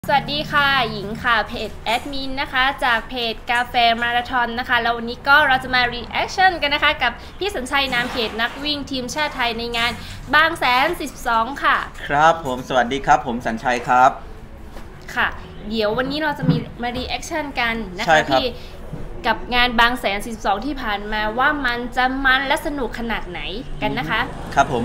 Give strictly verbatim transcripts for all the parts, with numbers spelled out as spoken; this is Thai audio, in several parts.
สวัสดีค่ะหญิงค่ะเพจแอดมินนะคะจากเพจกาแฟมาราธอนนะคะแล้ววันนี้ก็เราจะมารีแอคชั่นกันนะคะกับพี่สัญชัยนามเขตนักวิ่งทีมชาติไทยในงานบางแสนสิบสองค่ะครับผมสวัสดีครับผมสัญชัยครับค่ะเดี๋ยววันนี้เราจะมีมารีแอคชั่นกันนะคะพี่กับงานบางแสนสิบสองที่ผ่านมาว่ามันจะมันและสนุกขนาดไหนกันนะคะครับผม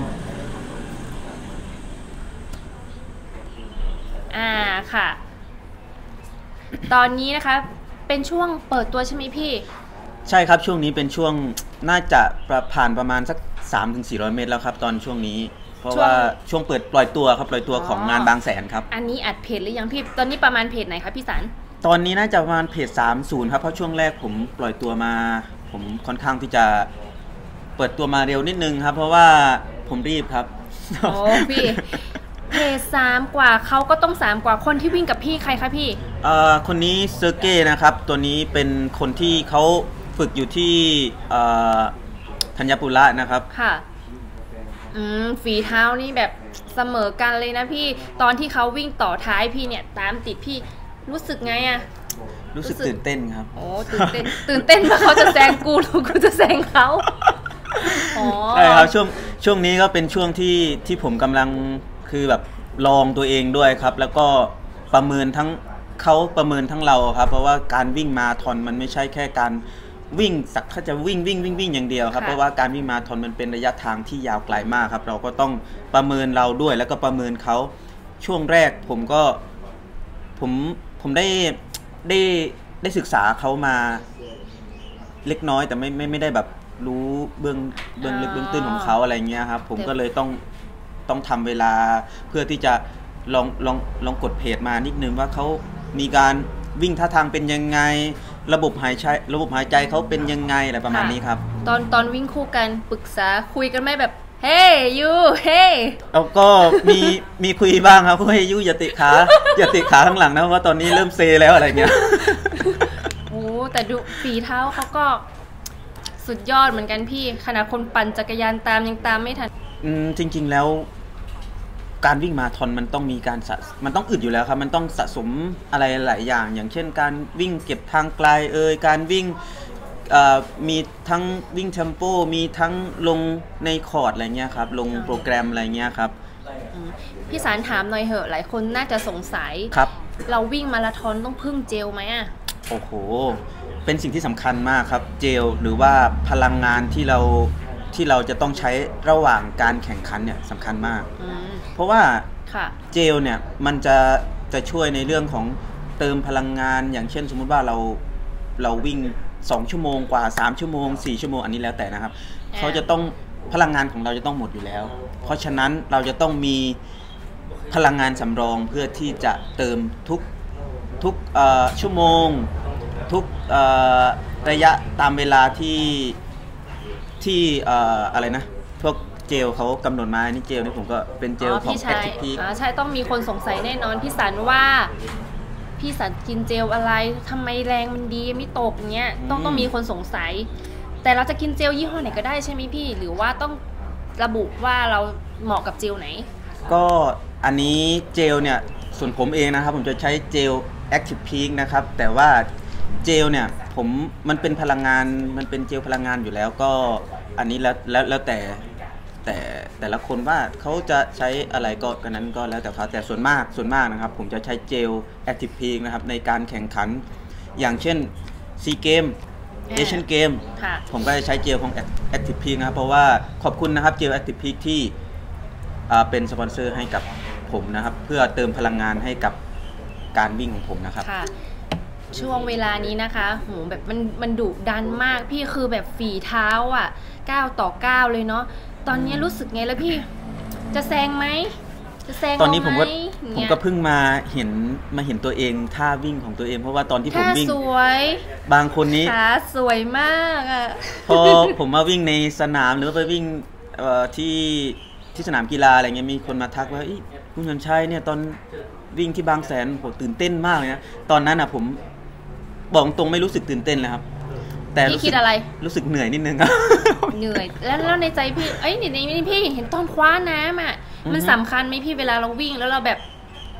อ่าค่ะ ตอนนี้นะคะเป็นช่วงเปิดตัวใช่ไหมพี่ใช่ครับช่วงนี้เป็นช่วงน่าจะผ่านประมาณสัก สามถึงสี่ร้อย เมตรแล้วครับตอนช่วงนี้เพราะว่าช่วงเปิดปล่อยตัวครับปล่อยตัวของงานบางแสนครับอันนี้อัดเพจหรือยังพี่ตอนนี้ประมาณเพจไหนครับพี่สันตอนนี้น่าจะประมาณเพจสามสิบครับเพราะช่วงแรกผมปล่อยตัวมาผมค่อนข้างที่จะเปิดตัวมาเร็วนิดนึงครับเพราะว่าผมรีบครับโอ้พี่เพจสามกว่าเขาก็ต้องสามกว่าคนที่วิ่งกับพี่ใครคะพี่เอ่อคนนี้เซอร์เก้นะครับตัวนี้เป็นคนที่เขาฝึกอยู่ที่ธัญปุระนะครับค่ะอืมฝีเท้านี่แบบเสมอกันเลยนะพี่ตอนที่เขาวิ่งต่อท้ายพี่เนี่ยตามติดพี่รู้สึกไงอะรู้สึกตื่นเต้นครับโอ้ตื่นเต้นตื่นเต้นว่าเขาจะแซงกูหรือกูจะแซงเขาใช่ครับช่วงช่วงนี้ก็เป็นช่วงที่ที่ผมกำลังคือแบบลองตัวเองด้วยครับแล้วก็ประเมินทั้งเขาประเมินทั้งเราครับเพราะว่าการวิ่งมาราธอนมันไม่ใช่แค่การวิ่งสักเขาจะวิ่งวิ่งวิ่งวิ่งอย่างเดียวครับเพราะว่าการวิ่งมาราธอนมันเป็นระยะทางที่ยาวไกลมากครับเราก็ต้องประเมินเราด้วยแล้วก็ประเมินเขาช่วงแรกผมก็ผมผมได้ได้ได้ศึกษาเขามาเล็กน้อยแต่ไม่ไม่ไม่ได้แบบรู้เบื้องเบื้องลึกเบื้องตื้นของเขาอะไรเงี้ยครับผมก็เลยต้องต้องทำเวลาเพื่อที่จะลองลองลองกดเพจมานิดนึงว่าเขามีการวิ่งท่าทางเป็นยังไงระบบหายใจระบบหายใจเขาเป็นยังไงอะไรประมาณนี้ครับตอนตอนวิ่งคู่กันปรึกษาคุยกันไหมแบบเฮ้ยยูเฮ้ยแล้วก็มีมีคุยบ้างครับเฮ้ยยูอย่าติขาอย่าติขาข้างหลังนะเพราะว่าตอนนี้เริ่มเซแล้วอะไรเงี้ยโอ้แต่ดูฝีเท้าเขาก็สุดยอดเหมือนกันพี่ขนาดคนปั่นจักรยานตามยังตามไม่ทันอืมจริงๆแล้วการวิ่งมาราธอนมันต้องมีการสะมันต้องอึดอยู่แล้วครับมันต้องสะสมอะไรหลายอย่างอย่างเช่นการวิ่งเก็บทางไกลเอ่ยการวิ่งมีทั้งวิ่งเทมโปมีทั้งลงในคอร์ดอะไรเงี้ยครับลงโปรแกรมอะไรเงี้ยครับพี่สารถามหน่อยเหอะหลายคนน่าจะสงสัยครับเราวิ่งมาราธอนต้องพึ่งเจลไหมอ่ะโอ้โหเป็นสิ่งที่สำคัญมากครับเจลหรือว่าพลังงานที่เราที่เราจะต้องใช้ระหว่างการแข่งขันเนี่ยสำคัญมากเพราะว่าเจลเนี่ยมันจะจะช่วยในเรื่องของเติมพลังงานอย่างเช่นสมมุติว่าเราเราวิ่งสองชั่วโมงกว่าสามชั่วโมงสี่ชั่วโมงอันนี้แล้วแต่นะครับเขาจะต้องพลังงานของเราจะต้องหมดอยู่แล้วเพราะฉะนั้นเราจะต้องมีพลังงานสำรองเพื่อที่จะเติมทุกทุกชั่วโมงทุกระยะตามเวลาที่ที่อะไรนะพวกเจลเขากำหนดมาอันนี้เจลนี่ผมก็เป็นเจลของแอคทีฟพีใช่ต้องมีคนสงสัยแน่นอนพี่สันว่าพี่สันกินเจลอะไรทำไมแรงมันดีไม่ตกเงี้ยต้องต้องมีคนสงสัยแต่เราจะกินเจลยี่ห้อไหนก็ได้ใช่ไหมพี่หรือว่าต้องระบุว่าเราเหมาะกับเจลไหนก็อันนี้เจลเนี่ยส่วนผมเองนะครับผมจะใช้เจล Active Peak นะครับแต่ว่าเจลเนี่ยผมมันเป็นพลังงานมันเป็นเจลพลังงานอยู่แล้วก็อันนี้แล้วแล้วแล้วแต่แต่แต่ละคนว่าเขาจะใช้อะไรก็กันนั้นก็แล้วแต่เขาแต่ส่วนมากส่วนมากนะครับผมจะใช้เจล Active Peak นะครับในการแข่งขันอย่างเช่นซีเกมเอเชียนเกมผมก็จะใช้เจลของ Active Peak นะครับเพราะว่าขอบคุณนะครับเจล Active Peak ที่เป็นสปอนเซอร์ให้กับผมนะครับเพื่อเติมพลังงานให้กับการวิ่งของผมนะครับช่วงเวลานี้นะคะโหแบบมันมันดุดันมากพี่คือแบบฝีเท้าอ่ะก้าวต่อก้าวเลยเนาะตอนนี้รู้สึกไงแล้วพี่จะแซงไหมจะแซงตอนนี้ผมก็ผมก็เพิ่งมาเห็นมาเห็นตัวเองท่าวิ่งของตัวเองเพราะว่าตอนที่ผมวิ่งสวยบางคนนี้ขาสวยมากอ่ะพอผมมาวิ่งในสนามหรือไปวิ่งที่ที่สนามกีฬาอะไรเงี้ยมีคนมาทักว่าคุณชันชัยเนี่ยตอนวิ่งที่บางแสนผมตื่นเต้นมากเลยนะตอนนั้นอ่ะผมบอกตรงไม่รู้สึกตื่นเต้นเลยครับแต่พี่คิดอะไรรู้สึกเหนื่อยนิดนึงครับเหนื่อยแล้วแล้วในใจพี่เอ้ยในนี้พี่เห็นตอนคว้าน้ำอ่ะมันสำคัญไหมพี่เวลาเราวิ่งแล้วเราแบบ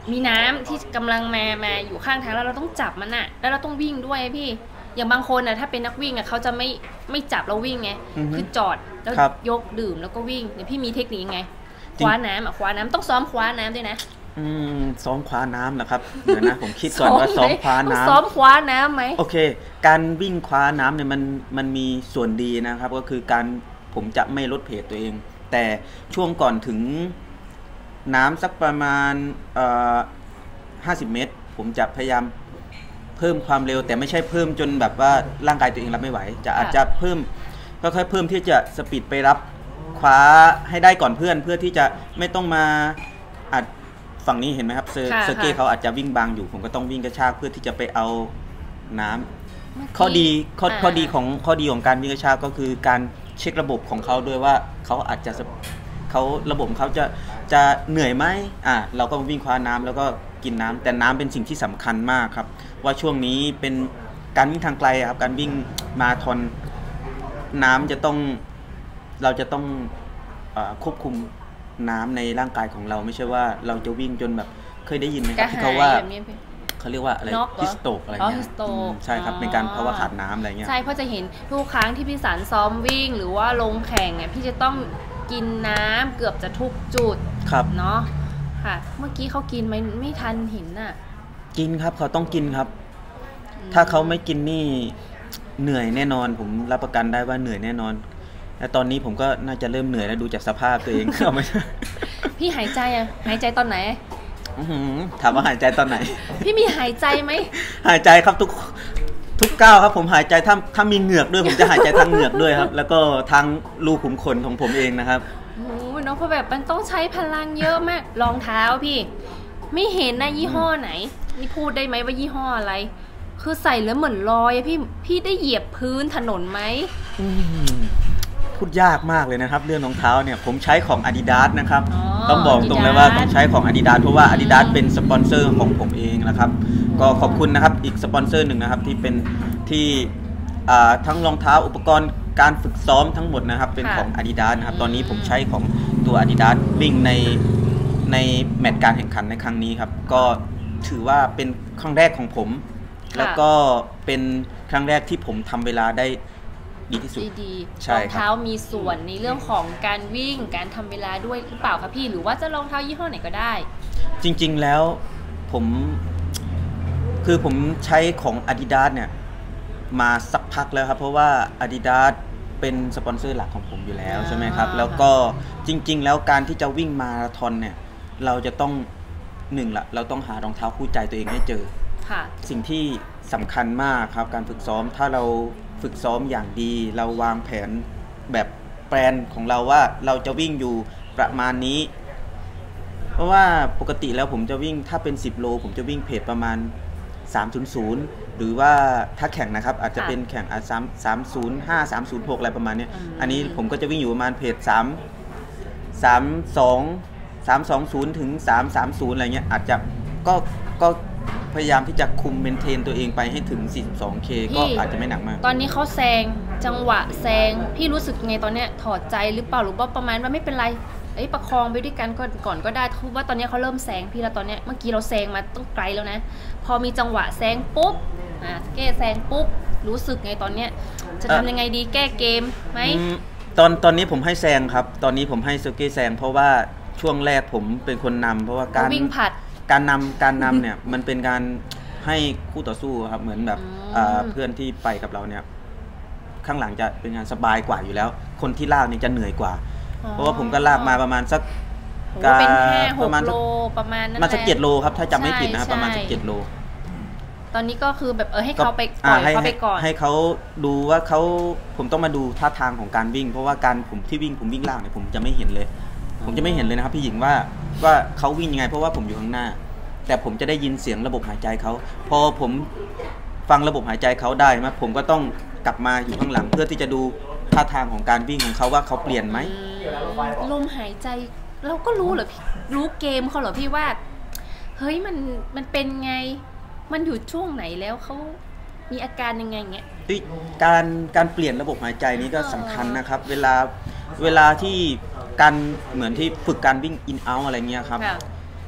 มีน้ำที่กำลังมามาอยู่ข้างทางแล้วเราต้องจับมันอะแล้วเราต้องวิ่งด้วยพี่อย่างบางคนอะถ้าเป็นนักวิ่งอะเขาจะไม่ไม่จับเราวิ่งไงคือจอดแล้วยกดื่มแล้วก็วิ่งเดี๋ยวพี่มีเทคนิคไงคว้าน้ำอะคว้าน้ำต้องซ้อมคว้าน้ำด้วยนะอืมซ้อมคว้าน้ำนะครับเดี๋ยวนะผมคิดก่อนว่าซ้อมคว้าน้ำซ้อมคว้าน้ำไหมโอเคการวิ่งคว้าน้ำเนี่ยมันมันมีส่วนดีนะครับก็คือการผมจะไม่ลดเพจตัวเองแต่ช่วงก่อนถึงน้ำสักประมาณเอ่อห้าสิบเมตรผมจะพยายามเพิ่มความเร็วแต่ไม่ใช่เพิ่มจนแบบว่าร่างกายตัวเองรับไม่ไหวจะอาจจะเพิ่มค่อยๆเพิ่มที่จะสปีดไปรับคว้าให้ได้ก่อนเพื่อนเพื่อที่จะไม่ต้องมาอัดฝั่งนี้เห็นไหมครับเซอร์เซอร์เก้เขาอาจจะวิ่งบางอยู่ผมก็ต้องวิ่งกระชากเพื่อที่จะไปเอาน้ำข้อดีข้อข้อดีของข้อดีของการวิ่งกระชากก็คือการเช็คระบบของเขาด้วยว่าเขาอาจจะเขาระบบเขาจะจะเหนื่อยไหมอ่าเราก็วิ่งคว้าน้ำแล้วก็กินน้ำแต่น้ำเป็นสิ่งที่สำคัญมากครับว่าช่วงนี้เป็นการวิ่งทางไกลครับการวิ่งมาราธอนน้ำจะต้องเราจะต้องควบคุมน้ำในร่างกายของเราไม่ใช่ว่าเราจะวิ่งจนแบบเคยได้ยินไหมครับที่เขาว่าเขาเรียกว่าอะไรฮิสโตกอะไรเงี้ยใช่ครับเป็นการภาวะขาดน้ำอะไรเงี้ยใช่เพราะจะเห็นทุกครั้งที่พี่สันซ้อมวิ่งหรือว่าลงแข่งเนี่ยพี่จะต้องกินน้ำเกือบจะทุกจุดเนาะค่ะเมื่อกี้เขากินไหมไม่ทันเห็นน่ะกินครับเขาต้องกินครับถ้าเขาไม่กินนี่เหนื่อยแน่นอนผมรับประกันได้ว่าเหนื่อยแน่นอนและตอนนี้ผมก็น่าจะเริ่มเหนื่อยแล้วดูจากสภาพตัวเองเข้าไม่พี่หายใจอะหายใจตอนไหนถามว่าหายใจตอนไหนพี่มีหายใจไหมหายใจครับทุกทุกก้าวครับผมหายใจถ้าถ้ามีเหงือกด้วยผมจะหายใจทางเหงือกด้วยครับแล้วก็ทางรูขุมขนของผมเองนะครับโอ้โหน้องเพราะแบบมันต้องใช้พลังเยอะมากรองเท้าพี่ไม่เห็นนะยี่ห้อไหนนี่พูดได้ไหมว่ายี่ห้ออะไรคือใส่แล้วเหมือนลอยพี่พี่ได้เหยียบพื้นถนนไหมพูดยากมากเลยนะครับเรื่องรองเท้าเนี่ยผมใช้ของ Adidas นะครับต้องบอกตรงเลยว่าต้องใช้ของ Adidas เพราะว่า Adidas เป็นสปอนเซอร์ของผมเองนะครับก็ขอบคุณนะครับอีกสปอนเซอร์หนึ่งนะครับที่เป็นที่ทั้งรองเท้าอุปกรณ์การฝึกซ้อมทั้งหมดนะครับเป็นของ Adidas นะครับตอนนี้ผมใช้ของตัว Adidas วิ่งในในแมตช์การแข่งขันในครั้งนี้ครับก็ถือว่าเป็นครั้งแรกของผมแล้วก็เป็นครั้งแรกที่ผมทำเวลาได้ดีที่สุดดีๆรองเท้ามีส่วนในเรื่องของการวิ่งการทำเวลาด้วยหรือเปล่าคะพี่หรือว่าจะรองเท้ายี่ห้อไหนก็ได้จริงๆแล้วผมคือผมใช้ของ Adidas เนี่ยมาสักพักแล้วครับเพราะว่า Adidas เป็นสปอนเซอร์หลักของผมอยู่แล้วใช่ไหมครับแล้วก็จริงๆแล้วการที่จะวิ่งมาราธอนเนี่ยเราจะต้องหนึ่งละเราต้องหารองเท้าคู่ใจตัวเองให้เจอสิ่งที่สำคัญมากครับการฝึกซ้อมถ้าเราฝึกซ้อมอย่างดีเราวางแผนแบบแปลนของเราว่าเราจะวิ่งอยู่ประมาณนี้เพราะว่าปกติแล้วผมจะวิ่งถ้าเป็นสิบโลผมจะวิ่งเพจประมาณสามศูนย์หรือว่าถ้าแข่งนะครับอาจจะเป็นแข่งอ่ะสาม สามศูนย์ห้า สามศูนย์หกอะไรประมาณนี้อันนี้ผมก็จะวิ่งอยู่ประมาณเพจสาม สามสอง สามสองศูนย์ถึงสามสามศูนย์อะไรเงี้ยอาจจะก็ก็พยายามที่จะคุมเมนเทนตัวเองไปให้ถึง สี่สิบสองเค ก็อาจจะไม่หนักมากตอนนี้เขาแซงจังหวะแซงพี่รู้สึกไงตอนเนี้ยถอดใจหรือเปล่าหรือว่าประมาณว่าไม่เป็นไรไอ้ประคองไปด้วยกันก่อนก่อนก็ได้เพราะว่าตอนนี้เขาเริ่มแซงพี่แล้วตอนเนี้ยเมื่อกี้เราแซงมาต้องไกลแล้วนะพอมีจังหวะแซงปุ๊บอ่ะแก้แซงปุ๊บรู้สึกไงตอนเนี้ยจะทำยังไงดีแก้เกมไหมตอนตอนนี้ผมให้แซงครับตอนนี้ผมให้โซเก้แซงเพราะว่าช่วงแรกผมเป็นคนนำเพราะว่าการวิ่งผัดการนำการนำเนี่ยมันเป็นการให้คู่ต่อสู้ครับเหมือนแบบเพื่อนที่ไปกับเราเนี่ยข้างหลังจะเป็นงานสบายกว่าอยู่แล้วคนที่ลากนี่จะเหนื่อยกว่าเพราะว่าผมก็ลากมาประมาณสักการประมาณโลประมาณนั้นมาสักเจ็ดโลครับถ้าจำไม่ผิดนะครับประมาณสักเจ็ดโลตอนนี้ก็คือแบบเออให้เขาไปก่อนเขาไปก่อนให้เขาดูว่าเขาผมต้องมาดูท่าทางของการวิ่งเพราะว่าการผมที่วิ่งผมวิ่งลากเนี่ยผมจะไม่เห็นเลยผมจะไม่เห็นเลยนะครับพี่หญิงว่าว่าเขาวิ่งยังไงเพราะว่าผมอยู่ข้างหน้าแต่ผมจะได้ยินเสียงระบบหายใจเขาพอผมฟังระบบหายใจเขาได้ไหมผมก็ต้องกลับมาอยู่ข้างหลังเพื่อที่จะดูท่าทางของการวิ่งของเขาว่าเขาเปลี่ยนไหมลมหายใจเราก็รู้เหรอพี่รู้เกมเขาเหรอพี่ว่าเฮ้ยมันมันเป็นไงมันอยู่ช่วงไหนแล้วเขามีอาการยังไงเงี้ยการการเปลี่ยนระบบหายใจนี้ก็สำคัญนะครับเวลาเวลาที่การเหมือนที่ฝึกการวิ่งอินเอาอะไรเงี้ยครับ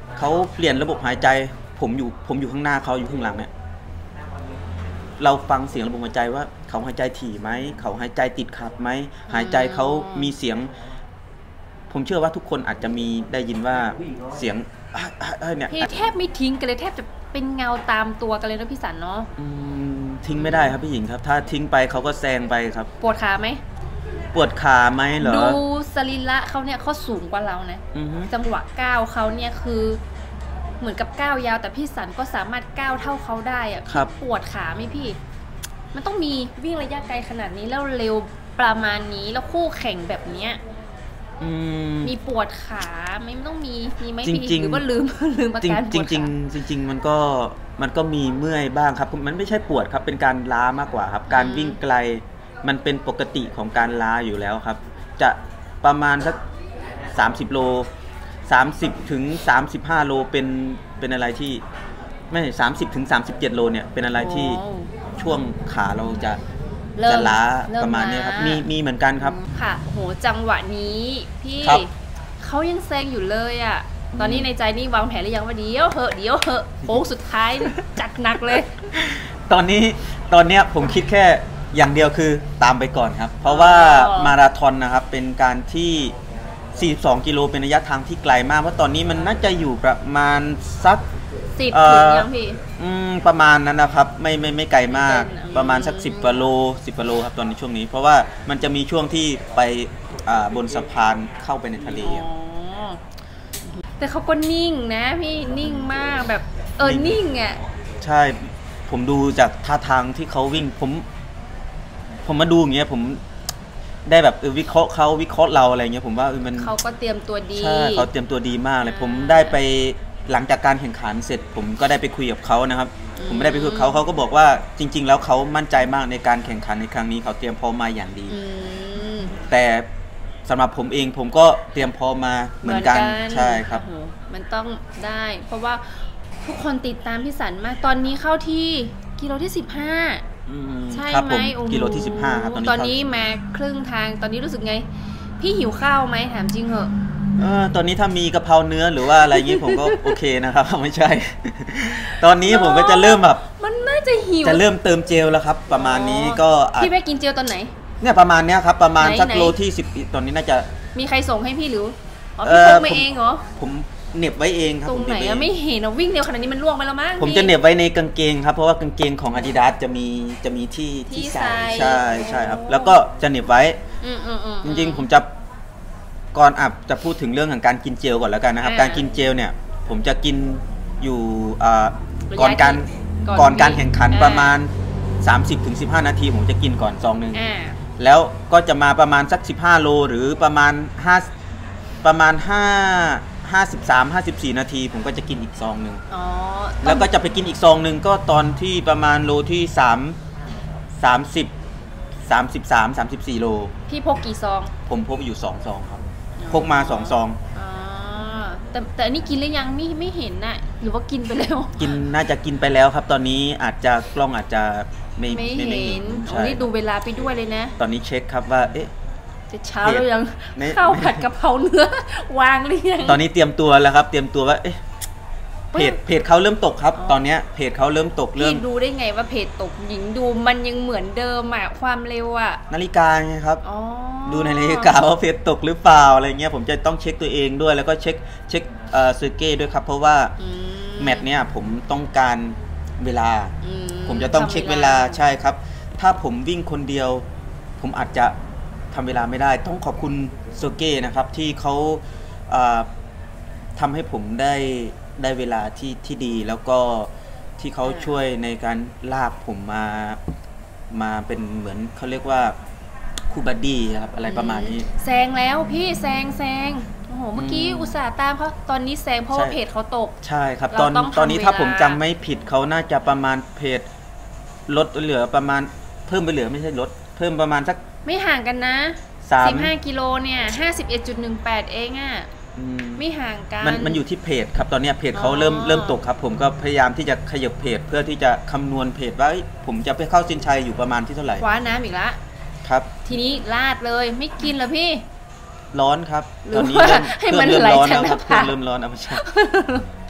เขาเปลี่ยนระบบหายใจผมอยู่ผมอยู่ข้างหน้าเขาอยู่ข้างหลังเนี่ยเราฟังเสียงระบบหายใจว่าเขาหายใจถี่ไหมเขาหายใจติดขัดไหมหายใจเขามีเสียงผมเชื่อว่าทุกคนอาจจะมีได้ยินว่าเสียงเนี่ยแทบไม่ทิ้งกันเลยแทบจะเป็นเงาตามตัวกันเลยนะพี่สันเนาะทิ้งไม่ได้ครับพี่หญิงครับถ้าทิ้งไปเขาก็แซงไปครับปวดขาไหมปวดขาไหมเหรอดูสรีระเขาเนี่ยเขาสูงกว่าเรานะจังหวะก้าวเขาเนี่ยคือเหมือนกับก้าวยาวแต่พี่สันก็สามารถก้าวเท่าเขาได้อะปวดขาไหมพี่มันต้องมีวิ่งระยะไกลขนาดนี้แล้วเร็วประมาณนี้แล้วคู่แข่งแบบเนี้ยมีปวดขาไม่ต้องมีมีไหมพี่หรือว่าลืมลืมอาการปวดขาจริงจริงจริงมันก็มันก็มีเมื่อยบ้างครับมันไม่ใช่ปวดครับเป็นการล้ามากกว่าครับการวิ่งไกลมันเป็นปกติของการล้าอยู่แล้วครับจะประมาณสักสามสิบโลสามสิบถึงสามสิบห้าโลเป็นเป็นอะไรที่ไม่สามสิบถึงสามสิบเจ็ดโลเนี่ยเป็นอะไรที่ช่วงขาเราจะจะล้าประมาณนี้ครับมีมีเหมือนกันครับค่ะโหจังหวะนี้พี่เขายังแซงอยู่เลยอ่ะตอนนี้ในใจนี่วางแผนหรือยังว่าเดี๋ยวเหอะเดี๋ยวเหอะโค้งสุดท้ายจัดหนักเลยตอนนี้ตอนเนี้ยผมคิดแค่อย่างเดียวคือตามไปก่อนครับเพราะว่ามาราธอนนะครับเป็นการที่สี่สิบสองกิโลเป็นระยะทางที่ไกลมากเพราะตอนนี้มันน่าจะอยู่ประมาณสักสิบถึงยังพี่อืมประมาณนั้นนะครับไม่ไม่ไม่ไกลมากประมาณสักสิบกว่าโลสิบกว่าโลครับตอนในช่วงนี้เพราะว่ามันจะมีช่วงที่ไปอ่าบนสะพานเข้าไปในทะเลแต่เขาก็นิ่งนะพี่นิ่งมากแบบเออนิ่งอ่ะใช่ผมดูจากท่าทางที่เขาวิ่งผมผมมาดูอย่างเงี้ยผมได้แบบเออวิเคราะห์เขาวิเคราะห์เราอะไรเงี้ยผมว่าเออมันเขาก็เตรียมตัวดีใช่เขาเตรียมตัวดีมากเลยผมได้ไปหลังจากการแข่งขันเสร็จผมก็ได้ไปคุยกับเขานะครับผมไม่ได้ไปคุยกับเขาเขาก็บอกว่าจริงๆแล้วเขามั่นใจมากในการแข่งขันในครั้งนี้เขาเตรียมพร้อมมาอย่างดีแต่สำหรับผมเองผมก็เตรียมพร้อมมาเหมือนกันใช่ครับมันต้องได้เพราะว่าทุกคนติดตามพี่สันมากตอนนี้เข้าที่กิโลที่สิบห้าใช่ไหมกิโลที่สิบห้าครับตอนนี้มาครึ่งทางตอนนี้รู้สึกไงพี่หิวข้าวไหมถามจริงเหรอเออตอนนี้ถ้ามีกะเพราเนื้อหรือว่าอะไรยี่ผมก็โอเคนะครับไม่ใช่ตอนนี้ผมก็จะเริ่มแบบมันน่าจะหิวจะเริ่มเติมเจลแล้วครับประมาณนี้ก็พี่ไปกินเจลตอนไหนเนี่ยประมาณเนี้ยครับประมาณสักโลที่สิบตอนนี้น่าจะมีใครส่งให้พี่หรืออ๋อพี่พกมาเองเหรอผมเหน็บไว้เองครับตรงไหนอะไม่เห็นอะวิ่งเร็วขนาดนี้มันล่วงไปแล้วมั้งผมจะเหน็บไว้ในกางเกงครับเพราะว่ากางเกงของ Adidas จะมีจะมีที่ที่ใส่ใช่ใช่ครับแล้วก็จะเหน็บไว้จริงๆผมจะก่อนอับจะพูดถึงเรื่องของการกินเจลก่อนแล้วกันนะครับการกินเจลเนี่ยผมจะกินอยู่ก่อนการก่อนการแข่งขันประมาณ สามสิบถึงสิบห้า นาทีผมจะกินก่อนซองนึงแล้วก็จะมาประมาณสักสิบห้าโลหรือประมาณห้าประมาณห้า ห้าสิบสาม ห้าสิบสี่นาทีผมก็จะกินอีกซองนึงแล้วก็จะไปกินอีกซองนึงก็ตอนที่ประมาณโลที่สาม สามสิบ สามสิบสาม สามสิบสี่โลพี่พกกี่ซองผมพกอยู่สองซองครับพกมาสองซองแต่แต่อันนี้กินหรือยังไม่ไม่เห็นน่ะหรือว่ากินไปแล้วกินน่าจะกินไปแล้วครับตอนนี้อาจจะกล้องอาจจะไม่ไม่เห็นโอ้นี่ดูเวลาไปด้วยเลยนะตอนนี้เช็คครับว่าเอ๊ะจะเช้าแล้วยังข้าวผัดกะเพราเนื้อวางหรือยังตอนนี้เตรียมตัวแล้วครับเตรียมตัวว่าเอ๊ะเพจเพจเขาเริ่มตกครับตอนนี้เพจเขาเริ่มตกเริ่มดูได้ไงว่าเพจตกหญิงดูมันยังเหมือนเดิมอะความเร็วอะนาฬิกาไงครับดูในนาฬิกาว่าเพจตกหรือเปล่าอะไรเงี้ยผมจะต้องเช็คตัวเองด้วยแล้วก็เช็คเช็คเอ่อเซอร์เก้ด้วยครับเพราะว่าแมตช์เนี้ยผมต้องการเวลาผมจะต้องเช็คเวลาใช่ครับถ้าผมวิ่งคนเดียวผมอาจจะทำเวลาไม่ได้ต้องขอบคุณเซอร์เก้นะครับที่เขาทำให้ผมได้ได้เวลาที่ที่ดีแล้วก็ที่เขาช่วยในการลากผมมามาเป็นเหมือนเขาเรียกว่าคูบัดดี้ครับอะไรประมาณนี้แซงแล้วพี่แซงแซงโอ้โหเมื่อกี้อุตส่าห์ตามเขาตอนนี้แซงเพราะว่าเพจเขาตกใช่ครับตอนตอนนี้ถ้าผมจำไม่ผิดเขาน่าจะประมาณเพจลดเหลือประมาณเพิ่มไปเหลือไม่ใช่ลดเพิ่มประมาณสักไม่ห่างกันนะสิบห้ากิโลเนี่ย ห้าสิบเอ็ดจุดหนึ่งแปด เองอ่ะไม่ห่างกันมันมันอยู่ที่เพจครับตอนนี้เพจเขาเริ่มเริ่มตกครับผมก็พยายามที่จะขยับเพจเพื่อที่จะคำนวณเพจว่าผมจะไปเข้าเส้นชัยอยู่ประมาณที่เท่าไหร่คว้าน้ำอีกละครับทีนี้ลาดเลยไม่กินเหรอพี่ร้อนครับตอนนี้ให้มันไหลจากหน้าผากเริ่มร้อนเอาไม่ใช่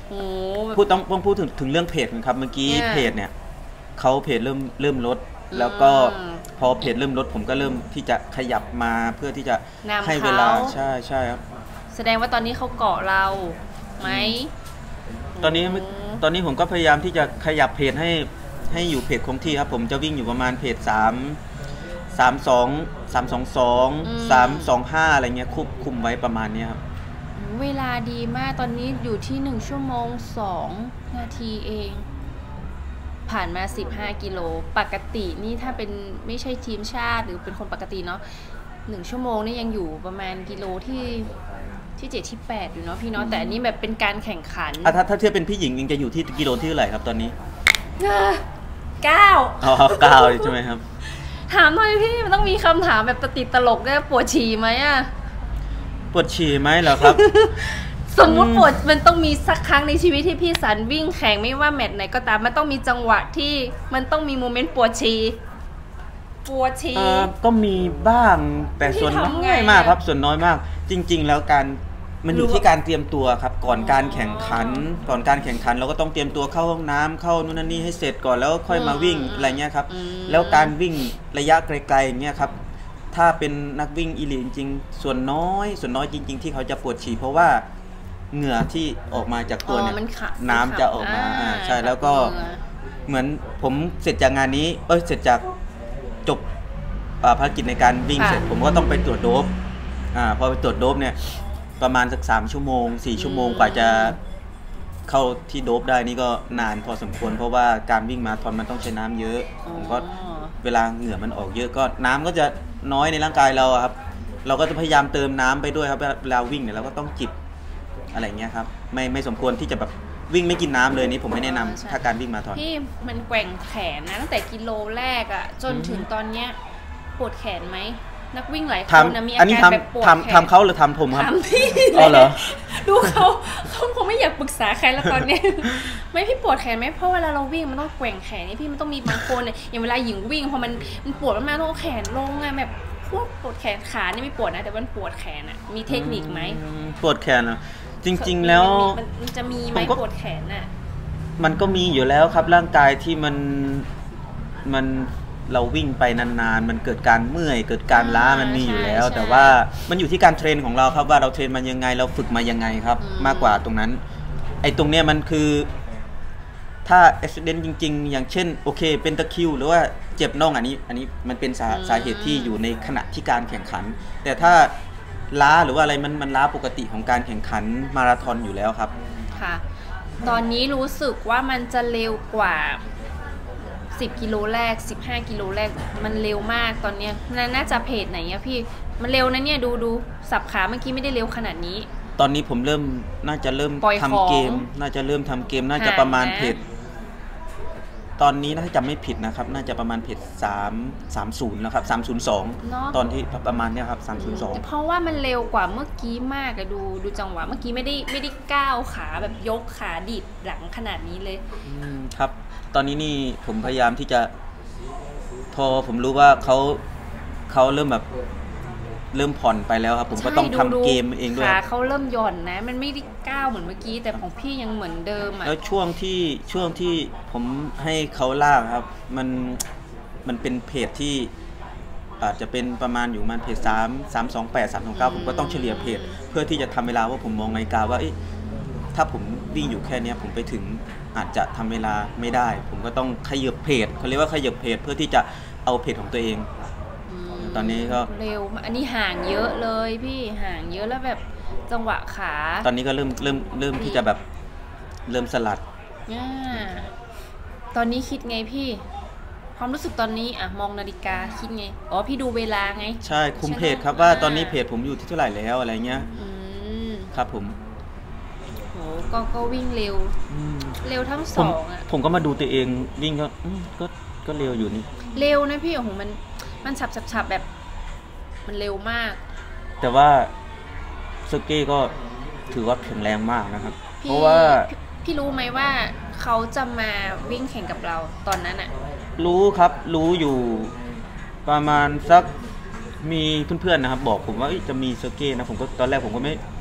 โอ้พูดต้องต้องพูดถึงถึงเรื่องเพจนะครับเมื่อกี้เนี่ยเพจเนี่ยเขาเพจเริ่มเริ่มลดแล้วก็อืมพอเพจเริ่มลดผมก็เริ่มที่จะขยับมาเพื่อที่จะนำให้เวลาเขาใช่ใช่ครับแสดงว่าตอนนี้เขาเกาะเราไหมตอนนี้อืมตอนนี้ผมก็พยายามที่จะขยับเพจให้ให้อยู่เพจคงที่ครับผมจะวิ่งอยู่ประมาณเพจสามสามสองสามสองสองสามสองห้าอะไรเงี้ยคุมคุมไว้ประมาณเนี้ยครับเวลาดีมากตอนนี้อยู่ที่หนึ่งชั่วโมงสองนาทีเอง ผ่านมาสิบห้ากิโลปกตินี่ถ้าเป็นไม่ใช่ทีมชาติหรือเป็นคนปกติเนาะหนึ่งชั่วโมงนี่ยังอยู่ประมาณกิโลที่ที่เจ็ดที่แปดอยู่เนาะพี่เนาะแต่อันนี้แบบเป็นการแข่งขันอ่ะถ้าถ้าเทียบเป็นพี่หญิงยังจะอยู่ที่กิโลที่เท่าไหร่ครับตอนนี้เก้าอ๋อเก้าใช่ไหมครับถามหน่อยพี่มันต้องมีคำถามแบบติดตลกด้วยปวดฉี่ไหมอะปวดฉี่ไหมเหรอครับสมมุติปวดมันต้องมีสักครั้งในชีวิตที่พี่สันวิ่งแข่งไม่ว่าแมตช์ไหนก็ตามมันต้องมีจังหวะที่มันต้องมีโมเมนต์ปวดฉี่ปวดฉี่เอ่อก็มีบ้างแต่ส่วนพี่ทำไงน้อยมากอะครับ ส่วนน้อยมาก จริง ๆ แล้วการมันอยู่ที่การเตรียมตัวครับ ก่อนการแข่งขัน ก่อนการแข่งขันเราก็ต้องเตรียมตัวเข้าห้องน้ำเข้านู่นนั่นนี่ให้เสร็จก่อนแล้วค่อยมาวิ่งอะไรเงี้ยครับอืมแล้วการวิ่งระยะไกลๆอย่างเงี้ยครับถ้าเป็นนักวิ่งอีลีทจริงๆส่วนน้อย ส่วนน้อยจริง ๆ ที่เขาจะปวดฉี่เพราะว่าเหงื่อที่ออกมาจากตัวเนี่ยอ๋อมันขับน้ำจะออกมาอ่าอ่าใช่แล้วก็เหงื่อเหมือนผมเสร็จจากงานนี้ เอ้ย เสร็จจากจบอ่าภารกิจในการวิ่งค่ะเสร็จ ผมก็ต้องไปตรวจโดปอ่าพอไปตรวจโดปเนี่ย ประมาณสักสามชั่วโมงสี่ชั่วโมงกว่าจะเข้าที่โดปได้นี่ก็นานพอสมควร เพราะว่าการวิ่งมาราธอนมันต้องใช้น้ำเยอะ ผมก็อ๋อเวลาเหงื่อมันออกเยอะก็น้ำก็จะน้อยในร่างกายเราอะครับ เราก็จะพยายามเติมน้ำไปด้วยครับเวลาวิ่งเนี่ยเราก็ต้องจิบอะไรเงี้ยครับ ไม่ไม่สมควรที่จะแบบวิ่งไม่กินน้ำเลยนี่ผมไม่แนะนำใช่ถ้าการวิ่งมาราธอนพี่มันแกว่งแขนนะตั้งแต่กิโลแรกอะจนถึงตอนเนี้ยปวดแขนไหมนักวิ่งหลายคนนะมีทำอาอันนี้การแบบปวดทำแขทำนทำเขาหรือทำผมครับถามพี่อ๋อเหรอดูเขาเขาคงไม่อยากปรึกษาใครแล้วตอนเนี้ย ไม่พี่ปวดแขนไหมเพราะเวลาเราวิ่งมันต้องแกว่งแขนนี่พี่มันต้องมีบางคนเนี่ยอย่างเวลาหญิงวิ่งพอมันมันปวดมากๆต้องเอาแขนลงไงแบบพวกปวดแขนขานี่ไม่ปวดนะแต่มันปวดแขนอะมีเทคนิคไหมอืมปวดแขนเหรอจริง ๆ แล้วมันมันจะมีไหมผมก็ปวดแขนอะมันก็มีอยู่แล้วครับร่างกายที่มันมันเราวิ่งไปนานๆ มันเกิดการเมื่อย เกิดการล้ามันมีอยู่แล้ว แต่ว่ามันอยู่ที่การเทรนของเราครับว่าเราเทรนมันยังไงเราฝึกมายังไงครับ มากกว่าตรงนั้น ไอ้ตรงเนี้ยมันคือ ถ้าอุบิเหตุจริง ๆ อย่างเช่นโอเคเป็นตะคริวหรือว่าเจ็บน่องอันนี้ อันนี้มันเป็นสาสาเหตุที่อยู่ในขณะที่การแข่งขัน แต่ถ้าล้าหรือว่าอะไรมันมันล้าปกติของการแข่งขันมาราธอนอยู่แล้วครับค่ะ ตอนนี้รู้สึกว่ามันจะเร็วกว่าสิบกิโลแรกสิบห้ากิโลแรกมันเร็วมากตอนเนี้ยมันน่าจะเพจไหนอะพี่มันเร็วนะเนี่ยดูดูสับขาเมื่อกี้ไม่ได้เร็วขนาดนี้ตอนนี้ผมเริ่มน่าจะเริ่มปล่อยของทำเกม น่าจะเริ่มทำเกมน่าจะห่างประมาณนะเพจตอนนี้ถ้าจำไม่ผิดนะครับ น่าจะประมาณเพจสามสามศูนย์แล้วครับสามศูนย์สองเนาะตอนที่ประมาณเนี้ยครับสามศูนย์สองเพราะว่ามันเร็วกว่าเมื่อกี้มากอะดูดูจังหวะเมื่อกี้ไม่ได้ไม่ได้ก้าวขาแบบยกขาดีดหลังขนาดนี้เลยครับ ตอนนี้นี่ผมพยายามที่จะ พอผมรู้ว่าเขาเขาเริ่มแบบเริ่มผ่อนไปแล้วครับ ผมก็ต้องใช่ทำดูเกมเองด้วยขาเขาเริ่มหย่อนนะ มันไม่ได้ก้าวเหมือนเมื่อกี้ แต่ของพี่ยังเหมือนเดิมอ่ะแล้วช่วงที่ช่วงที่ผมให้เขาลากครับ มันมันเป็นเพจที่อาจจะเป็นประมาณอยู่ประมันเพจสามสามสองแปดสามสองเก้าผมก็ต้องเฉลี่ยเพจเพื่อที่จะทำเวลาว่าผมมองนาฬิกาว่าเอ๊ะถ้าผมวิ่งอยู่แค่เนี้ยผมไปถึงอาจจะทำเวลาไม่ได้ ผมก็ต้องขยับเพจเขาเรียกว่าขยับเพจเพื่อที่จะเอาเพจของตัวเองมตอนนี้ก็เร็วมากอันนี้ห่างเยอะเลยพี่ห่างเยอะแล้วแบบจังหวะขาตอนนี้ก็เริ่มเริ่มเริ่มที่จะแบบเริ่มสลัดอ่าตอนนี้คิดไงพี่ ความรู้สึกตอนนี้อ่ะมองนาฬิกาคิดไงอ๋อพี่ดูเวลาไงใช่คุมใช่ไหมเพจครับว่าอ่าตอนนี้เพจผมอยู่ที่เท่าไหร่แล้วอะไรเงี้ยอืมครับผมโหก็ก็วิ่งเร็วอืมเร็วทั้งสผมองอ่ะผมก็มาดูตัวเองวิ่งก็อืมก็ก็เร็วอยู่นี่เร็วนะพี่โอ้โหมันมันฉับฉับฉับแบบ มันเร็วมากแต่ว่าสเก้ก็ถือว่าแข็งแรงมากนะครับพี่เพราะว่าพี่พี่รู้ไหมว่าเขาจะมาวิ่งแข่งกับเราตอนนั้นอ่ะรู้ครับรู้อยู่ประมาณสักมีเพื่อนๆนะครับ บอกผมว่าเอ้ยจะมีสเก้นะผมก็ตอนแรกผมก็ไม่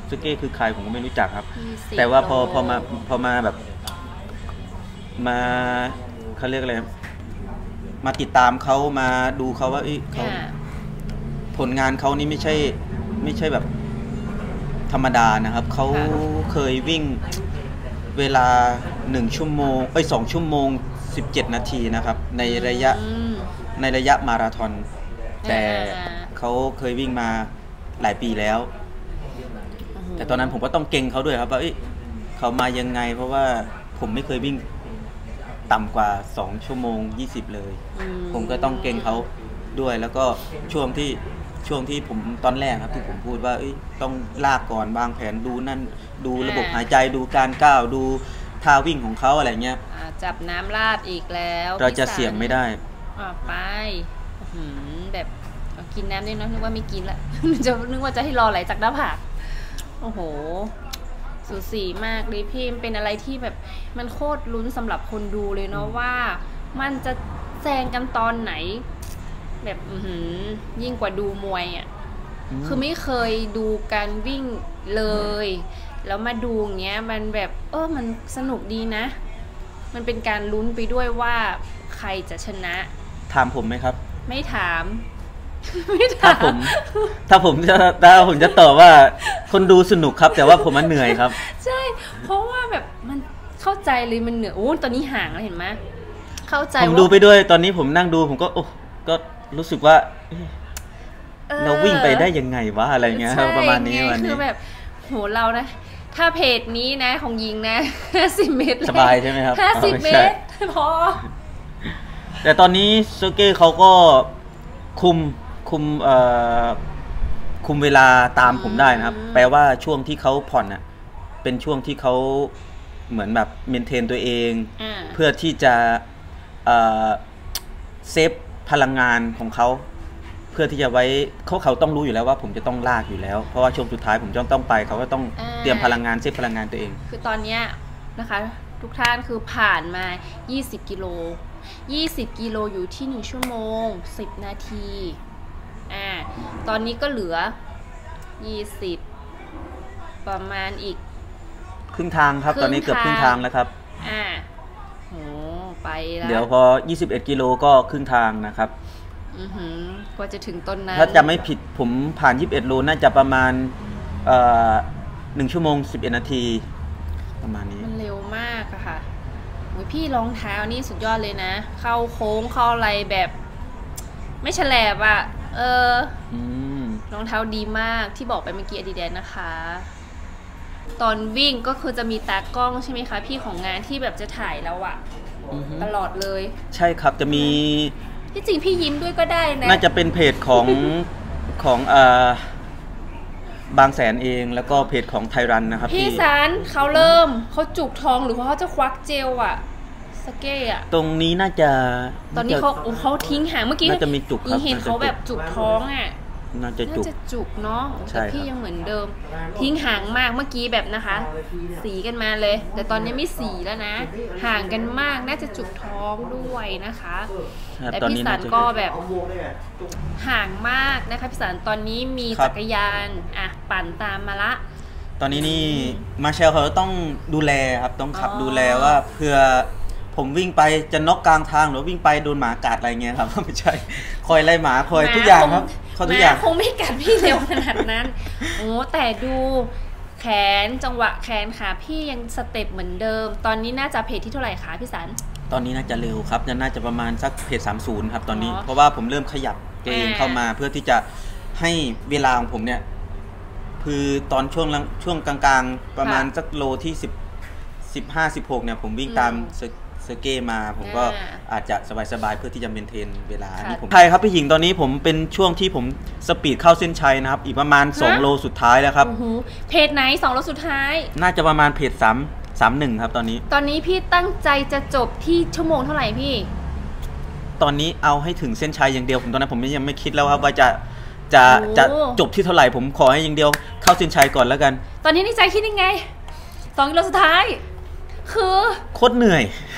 ซูเก้คือใครผมก็ไม่รู้จักครับพี่สิงโแต่ว่าพอพอมาพอมาแบบมาเขาเรียกอะไรมาติดตามเขามาดูเขาว่าเขาค่ะผลงานเขานี่ไม่ใช่ไม่ใช่แบบธรรมดานะครับเขาค่ะเคยวิ่งเวลาหนึ่งชั่วโมงเอ้ยสองชั่วโมงสิบเจ็ดนาทีนะครับในระยะอืมในระยะมาราธอนแต่อ่าเขาเคยวิ่งมาหลายปีแล้วโอ้โหแต่ตอนนั้นผมก็ต้องเก่งเขาด้วยครับว่าเอ้ยเขามายังไง เพราะว่าผมไม่เคยวิ่งต่ำกว่าสองชั่วโมงยี่สิบเลยอืผมก็ต้องเก่งเขาด้วย แล้วก็ช่วงที่ช่วงที่ผมตอนแรกครับที่ผมพูดว่าเอ้ยต้องลากก่อนวางแผนดูนั่นดูระบบหายใจดูการก้าวดูท่าวิ่งของเขาอะไรเงี้ยอ่าจับน้ำราดอีกแล้วเราจะพี่สันเสี่ยงไม่ได้อ่าไปอื้อหือแบบเอากินน้ำด้วยเนอะนึกว่าไม่กินละ จะนึกว่าจะให้รอไหลจากหน้าผากโอ้โห สูสีมากเลยพี่มันเป็นอะไรที่แบบมันโคตรลุ้นสำหรับคนดูเลยเนาะว่ามันจะแซงกันตอนไหน แบบอือหือยิ่งกว่าดูมวยอ่ะอืมคือไม่เคยดูการวิ่งเลย แล้วมาดูอย่างเงี้ยมันแบบเออมันสนุกดีนะ มันเป็นการลุ้นไปด้วยว่าใครจะชนะถามผมไหมครับไม่ถาม ไม่ถาถ้าม ผม ถ้าผมจะถ้าผมจะตอบว่าคนดูสนุกครับ แต่ว่าผมมันเหนื่อยครับใช่ เพราะว่าแบบมันเข้าใจเลยมันเหนื่อยโอ้ตอนนี้ห่างแล้วเห็นไหมเข้าใจผมว่าดูไปด้วยตอนนี้ผมนั่งดูผมก็โอ้ก็รู้สึกว่าเอ๊ะออเราวิ่งไปได้ยังไงวะอะไรเงี้ยใช่ประมาณนี้ไงวันคืนี้อแบบโหเรานะ ถ้าเพจนี้นะของยิงนะ ห้าสิบเมตรสบายใช่ไหมครับห้าสิบอ๋อเมใช่ตรพอแต่ตอนนี้โซเก้เขาก็คุมคุมเอ่อคุมเวลาตามผมได้นะครับ แปลว่าช่วงที่เขาผ่อนน่ะเป็นช่วงที่เขาเหมือนแบบเมนเทนตัวเองอ่าเพื่อที่จะเอ่อเซฟพลังงานของเขาเพื่อที่จะไว้เขาเขาต้องรู้อยู่แล้วว่าผมจะต้องลากอยู่แล้วเพราะว่าช่วงสุดท้ายผมจะต้องไปเขาก็ต้องอ่าเตรียมพลังงานเซฟพลังงานตัวเองคือตอนเนี้ยนะคะ ทุกท่านคือผ่านมายี่สิบกิโลยี่สิบกิโลอยู่ที่หนึ่งชั่วโมงสิบนาทีอ่าตอนนี้ก็เหลือยี่สิบประมาณอีกครึ่งทางครับครึ่งตอนนี้เกือบครึ่งทางแล้วครับอ่าโหไปแล้วเดี๋ยวพอยี่สิบเอ็ดกิโลก็ครึ่งทางนะครับอือหือกว่าจะถึงต้นนั้นถ้าจะไม่ผิดผมผ่านยี่สิบเอ็ดโลน่าจะประมาณเอ่อหนึ่งชั่วโมงสิบเอ็ดนาทีประมาณนี้มันเร็วมากอะค่ะโอ้ยพี่รองเท้านี่สุดยอดเลยนะ เข้าโค้งเข้าอะไรแบบ ไม่ฉลบอะเอออืมรองเท้าดีมากที่บอกไปเมื่อกี้ Adidas นะคะ ตอนวิ่งก็คือจะมีตากล้องใช่ไหมคะ พี่ของงานที่แบบจะถ่ายแล้วอะอือฮึตลอดเลยใช่ครับจะมีที่จริงพี่ยิ้มด้วยก็ได้นะน่าจะเป็นเพจของ ของเอ่อบางแสนเองแล้วก็เพจของไทยรันนะครับพี่ที่สารเขาเริ่มเขาจุกทองหรือเขาจะควักเจลอะสเก้อะตรงนี้น่าจะตอนนี้เขาโอ้เขาทิ้งห่างเมื่อกี้น่าจะมีจุกครับเห็นเขาแบบจุกท้องอะน่าจะน่าจุกจะจุกเนาะใช่แต่พี่ครับยังเหมือนเดิม ทิ้งห่างมากเมื่อกี้แบบนะคะ สีกันมาเลย แต่ตอนนี้ไม่สีแล้วนะ ห่างกันมากน่าจะจุกท้องด้วยนะคะครับแต่ตอนพี่นี้สัน่าน จะก็แบบห่างมากนะคะพี่สันตอนนี้มีครับจักรยานอ่ะปั่นตามมาละตอนนี้นี่มาเชลเขาต้องดูแลครับต้องขับอ๋อดูแลว่าเพื่อผมวิ่งไปจะน็อกกลางทางหรือวิ่งไปโดนหมากัดอะไรเงี้ยครับ ไม่ใช่คอยไล่หมาคอยทุกอย่างครับคอยทุกอย่างหมคงไม่กัดพี่เร็วขนาดนั้น โอ้แต่ดูแขนจังหวะแขนขาพี่ยังสเต็ปเหมือนเดิม ตอนนี้น่าจะเพจที่เท่าไหร่คะพี่สันตอนนี้น่าจะเร็วครับน่าจะประมาณสักเพจสามสิบครับตอนนี้อ๋อเพราะว่าผมเริ่มขยับตัวเองอ่าเข้ามาเพื่อที่จะให้เวลาของผมเนี่ยคือตอนช่วงลังช่วงกลางๆ ประมาณสักโลที่สิบ สิบห้า สิบหกเนี่ยผมวิ่งตามเซเซอร์เก้มา ผมก็อาจจะสบายๆเพื่อที่จะเมนเทนเวลาอันนี้ผมใช่ครับพี่หญิงตอนนี้ผมเป็นช่วงที่ผมสปีดเข้าเส้นชัยนะครับอีกประมาณสองโลสุดท้ายแล้วครับโอ้โหเพจไหนสองรถสุดท้ายน่าจะประมาณเพจสาม สามหนึ่งครับตอนนี้ตอนนี้พี่ตั้งใจจะจบที่ชั่วโมงเท่าไหร่พี่ตอนนี้เอาให้ถึงเส้นชัยอย่างเดียวผมตอนนั้นผมยังไม่คิดแล้วครับว่าจะจะโอ้จะจบที่เท่าไหร่ผมขอให้อย่างเดียวเข้าเส้นชัยก่อนแล้วกันตอนนี้ในใจคิดยังไงสองกิโลสุดท้าย คือโคตรเหนื่อย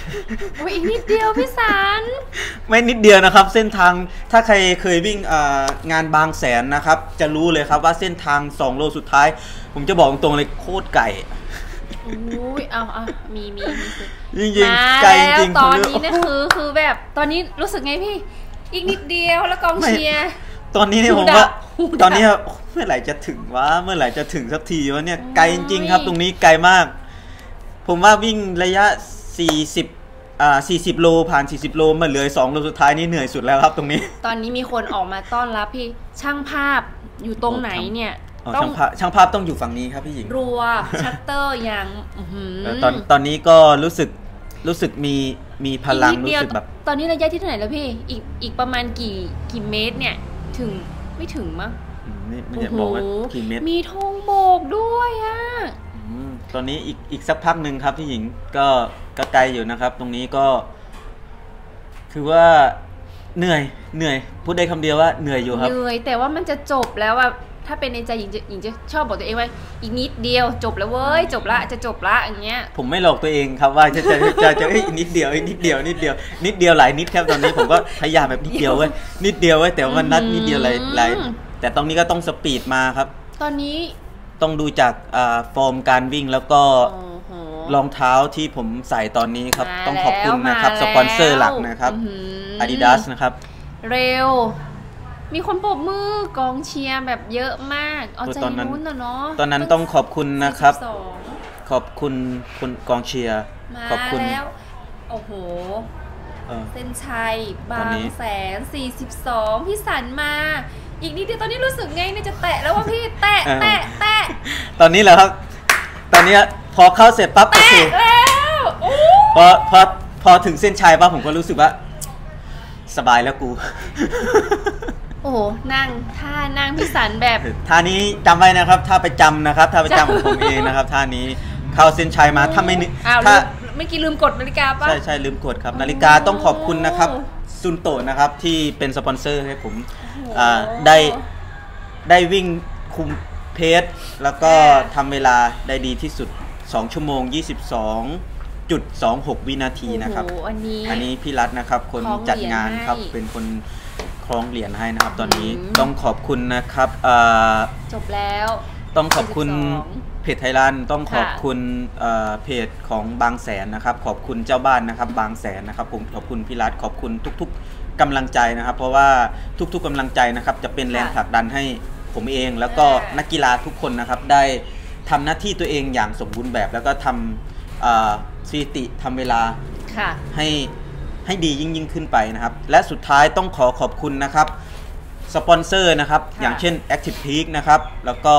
อุ้ยอีกนิดเดียวพี่สันไม่นิดเดียวนะครับเส้นทางถ้าใครเคยวิ่งงานบางแสนนะครับจะรู้เลยครับว่าเส้นทางสองโลสุดท้ายผมจะบอกตรงๆเลยโคตรไก่อุ้ยเอาเอามีมีมีสิจริงๆไก่จริงตอนนี้นี่คือคือแบบตอนนี้รู้สึกไงพี่อีกนิดเดียวแล้วกองเชียร์ตอนนี้เนี่ยผมว่าตอนนี้เมื่อไหร่จะถึงวะเมื่อไหร่จะถึงสักทีวะเนี่ยไกลจริงๆครับตรงนี้ไกลมากผมว่าวิ่งระยะสี่สิบอ่าสี่สิบโลผ่านสี่สิบโลมาเหลือสองโลสุดท้ายนี่เหนื่อยสุดแล้วครับตรงนี้ตอนนี้มีคนออกมาต้อนรับพี่ช่างภาพอยู่ตรงไหนเนี่ยช่างภาพช่างภาพต้องอยู่ฝั่งนี้ครับพี่หญิงรัวชัตเตอร์อย่างตอนตอนนี้ก็รู้สึกรู้สึกมีมีพลังรู้สึกแบบตอนนี้ระยะที่เท่าไหร่แล้วพี่อีกอีกประมาณกี่กี่เมตรเนี่ยถึงไม่ถึงมั้งไม่ไม่ได้บอกว่ากี่เมตรมีธงโบกด้วยอ่ะตอนนี้อีกอีกสักพักหนึ่งครับพี่หญิงก็ก็ไกลอยู่นะครับ ตรงนี้ก็คือว่าเหนื่อยเหนื่อยพูดได้คำเดียวว่าเหนื่อยอยู่ครับเหนื่อยแต่ว่ามันจะจบแล้วอ่ะถ้าเป็นในใจหญิงจะหญิงจะชอบบอกตัวเองว่าอีกนิดเดียวจบแล้วเว้ยจบละจะจบละอย่างเงี้ยผมไม่หลอกตัวเองครับว่าจะจะจะจะอีกนิดเดียวอีกนิดเดียวนิดเดียวนิดเดียวหลายนิดครับตอนนี้ผมก็พยายามแบบนิดเดียวเว้ยนิดเดียวเว้ยแต่ว่านัดนิดเดียวหลายหลายแต่ตรงนี้ก็ต้องสปีดมาครับตอนนี้ต้องดูจากฟอร์มการวิ่งแล้วก็รองเท้าที่ผมใส่ตอนนี้ครับต้องขอบคุณนะครับสปอนเซอร์หลักนะครับ Adidas นะครับเร็วมีคนปรบมือกองเชียร์แบบเยอะมากเอาใจลุ้นนะเนาะตอนนั้นต้องขอบคุณนะครับขอบคุณคุณกองเชียร์ขอบคุณแล้วโอ้โหเส้นชัยบางแสนสี่สิบสองพี่สันมาอีกนิดเดียวตอนนี้รู้สึกไงเนี่ยจะแตะแล้วว่าพี่แตะแตะแตะตอนนี้เหรอครับตอนนี้พอเข้าเสร็จปั๊บโอเคแล้วพอพอพอถึงเส้นชัยปั๊บผมก็รู้สึกว่าสบายแล้วกูโอ้นั่งท่านั่งพี่สันแบบท่านี้จำไว้นะครับท่าประจำนะครับท่าประจำของผมเองนะครับท่านี้เข้าเส้นชัยมาถ้าไม่ถ้าไม่กี่ลืมกดนาฬิกาป่ะใช่ใช่ลืมกดครับนาฬิกาต้องขอบคุณนะครับซุนโตะนะครับที่เป็นสปอนเซอร์ให้ผมได้ได้วิ่งคุมเพจแล้วก็ทำเวลาได้ดีที่สุดสองชั่วโมงยี่สิบสองจุดสองหกวินาทีนะครับอันนี้อันนี้พี่รัตนะครับคนจัดงานครับเป็นคนคล้องเหรียญให้นะครับตอนนี้ต้องขอบคุณนะครับจบแล้วต้องขอบคุณเพจไทยรันต้องขอบคุณเพจของบางแสนนะครับขอบคุณเจ้าบ้านนะครับบางแสนนะครับผมขอบคุณพี่รัตขอบคุณทุกๆกำลังใจนะครับเพราะว่าทุกๆกำลังใจนะครับจะเป็นแรงผลักดันให้ผมเองแล้วก็นักกีฬาทุกคนนะครับได้ทำหน้าที่ตัวเองอย่างสมบูรณ์แบบแล้วก็ทำสถิติทำเวลาให้ให้ดียิ่งยิ่งขึ้นไปนะครับและสุดท้ายต้องขอขอบคุณนะครับสปอนเซอร์นะครับอย่างเช่น Active Peak นะครับแล้วก็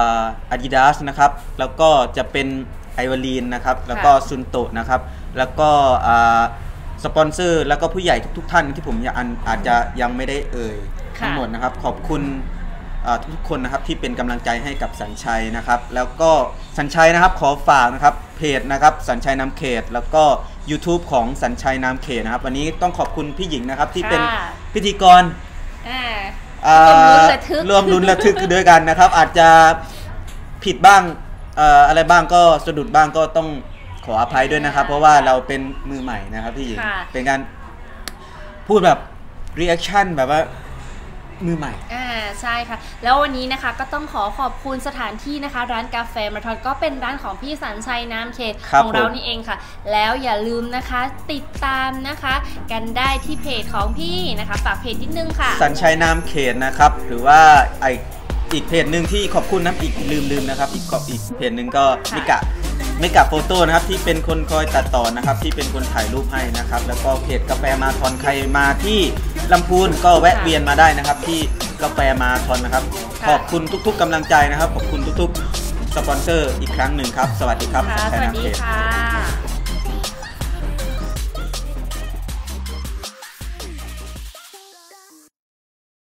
Adidas นะครับแล้วก็จะเป็นไอวาลีนนะครับแล้วก็ซุนโตะนะครับแล้วก็สปอนเซอร์แล้วก็ผู้ใหญ่ทุกๆท่านที่ผมอาจจะยังไม่ได้เอ่ยทั้งหมดนะครับขอบคุณทุกคนนะครับที่เป็นกำลังใจให้กับสัญชัยนะครับแล้วก็สัญชัยนะครับขอฝากนะครับเพจนะครับสัญชัยนามเขตแล้วก็ YouTube ของสัญชัยนามเขตนะครับวันนี้ต้องขอบคุณพี่หญิงนะครับที่เป็นพิธีกรร่วมลุ้นระทึกด้วยกันนะครับอาจจะผิดบ้างอะไรบ้างก็สะดุดบ้างก็ต้องขออภัยด้วยนะครับเพราะว่าเราเป็นมือใหม่นะครับพี่หญิงเป็นการพูดแบบรีแอคชั่นแบบว่ามือใหม่อ่าใช่ค่ะแล้ววันนี้นะคะก็ต้องขอขอบคุณสถานที่นะคะร้านกาแฟมาราธอนก็เป็นร้านของพี่สัญชัยนามเขตของเรานี่เองค่ะแล้วอย่าลืมนะคะติดตามนะคะกันได้ที่เพจของพี่นะคะฝากเพจนิดนึงค่ะสัญชัยนามเขตนะครับหรือว่าไออีกเพจหนึ่งที่ขอบคุณนะอีกลืมลืมนะครับอีกอีกเพจหนึ่งก็มิกะมิกะโฟโต้นะครับที่เป็นคนคอยตัดต่อนะครับที่เป็นคนถ่ายรูปให้นะครับแล้วก็เพจกาแฟมาราธอนใครมาที่ลำพูนก็แวะเวียนมาได้นะครับที่กาแฟมาราธอนนะครับขอบคุณทุกๆกำลังใจนะครับขอบคุณทุกๆสปอนเซอร์อีกครั้งหนึ่งครับสวัสดีครับสวัสดีค่ะ